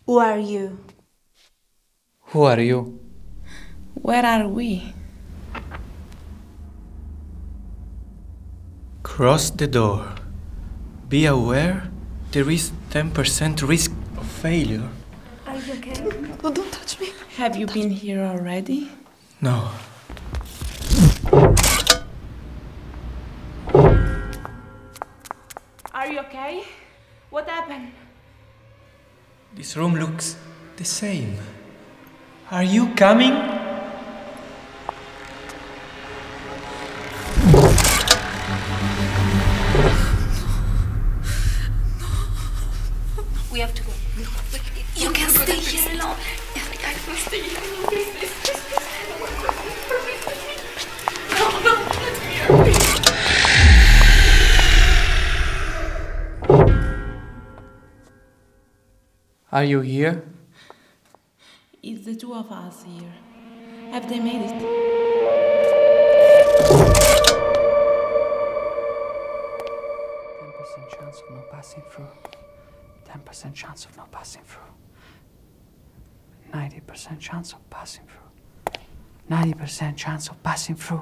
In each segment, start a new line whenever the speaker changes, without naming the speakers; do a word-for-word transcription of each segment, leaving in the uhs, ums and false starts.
Who are you?
Who are you?
Where are we?
Cross the door. Be aware there is ten percent risk of failure.
Are you okay? No, don't touch me.
Have you been here already?
No.
Are you okay? What happened?
This room looks the same. Are you coming?
We have to go. No, wait, you can't stay here alone. I will stay here alone. Please, please, please, please. No, no, let me here, please.
Are you here?
It's the two of us here. Have they made it?
ten percent chance of no passing through. ten percent chance of no passing through. ninety percent chance of passing through. ninety percent chance of passing through.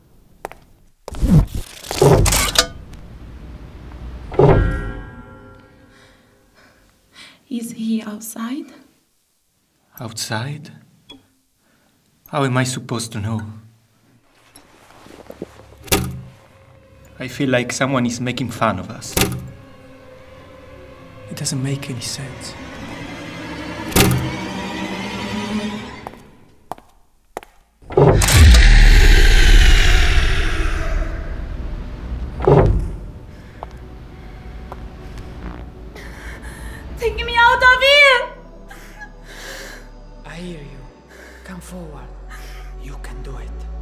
Is he outside?
Outside? How am I supposed to know? I feel like someone is making fun of us. It doesn't make any sense.
Take me out of here!
I hear you. Come forward. You can do it.